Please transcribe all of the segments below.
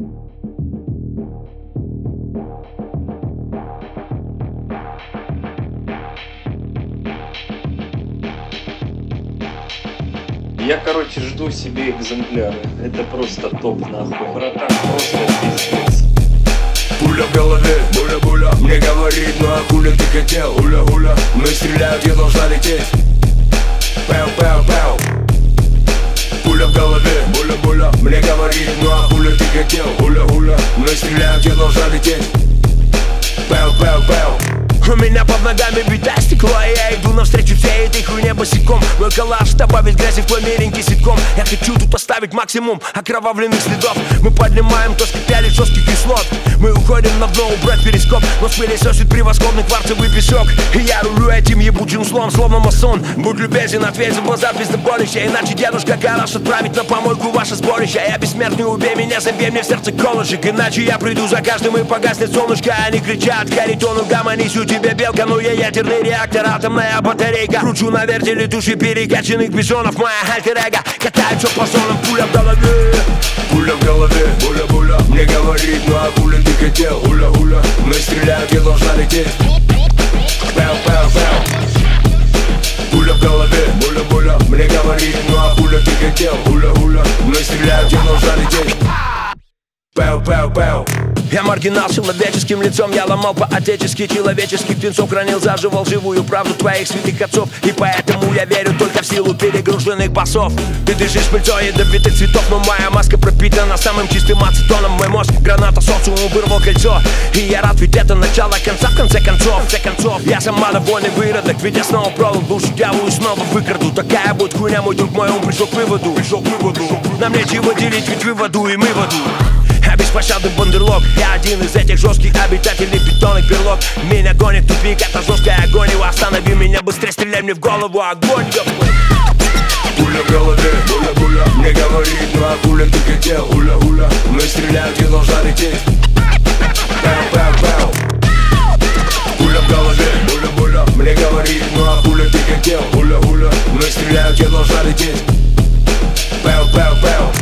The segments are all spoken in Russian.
Я, короче, жду себе экземпляры. Это просто топ, нахуй. Братан, просто пиздец. Пуля в голове, буля-буля, мне говорит, ну а хули ты хотел, уля-уля. Мы стреляют, я должна лететь. Пэу-пэу-пэу. Пуля в голове, буля-буля, мне говорит, ну а хули ты хотел, уля-уля. Мы стреляют, я должна лететь. Пэу-пэу-пэу. У меня под ногами битое стекло, и я иду навстречу всей этой хуйне босиком. Мой коллаж добавит грязи в твой миленький ситком. Я хочу тут оставить максимум окровавленных следов. Мы поднимаем то скипяли жестких кислот. Мы уходим на дно, убрать перископ. Нос пылесосит превосходный кварцевый песок. И я рулю этим ебучим злом, словно масон. Будь любезен, ответь за базар пиздоболища. Иначе дедушка гараж отправит на помойку ваше сборище. Я бессмертный, убей меня, забей мне в сердце колышек. Иначе я приду за каждым и погаснет солнышко. Они кричат, каритону гомонись, у тебя белка, но я ядерный реактор, атомная батарейка. Кручу на вертеле души перекачанных бизонов. Моя альтер-эго катается по зонам. Пуля в голове, пуля в голове, буля-буля, мне говорит, ну а хули ты хотел, уля-уля. Мы стреляют, я должна лететь. Пэу-пэу-пэу. Пуля в голове, буля-буля, мне говорит, ну а хули ты хотел, уля-уля. Мы стреляют, я должна лететь. Пэу-пэу-пэу. Я маргинал с человеческим лицом. Я ломал по-отечески человеческих птенцов. Хранил заживал живую правду твоих святых отцов. И поэтому я верю только в силу перегруженных басов. Ты дышишь пыльцой ядовитых цветов, но моя маска пропитана самым чистым ацетоном. Мой мозг граната социуму вырвал кольцо. И я рад, ведь это начало конца в конце концов. Я сама довольный выродок, ведь я снова продал душу дьяволу и снова выкраду. Такая будет хуйня, мой друг, мой ум пришел к выводу. Нам нечего делить, ведь вы в аду и мы в аду. Я беспощадный бандерлог. Я один из этих жестких обитателей бетонных берлог. Меня гонит тупик, это жесткая агония. Останови меня быстрее, стреляй мне в голову. Огонь, пуля в голове, буля-буля, мне говорит, ну а хули ты хотел, уля-уля. Мы стреляют, я должна лететь. Пэу-пэу-пэу. Пуля в голове, буля-буля, мне говорит, ну а хули ты хотел, уля-уля. Мы стреляют, я должна лететь. Пэу-пэу-пэу.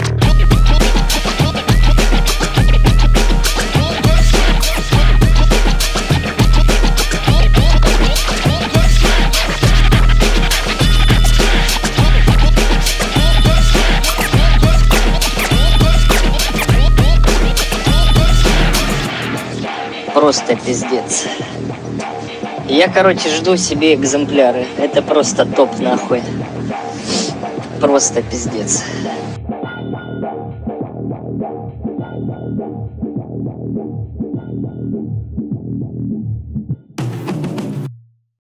Просто пиздец. Я, короче, жду себе экземпляры. Это просто топ, нахуй. Просто пиздец.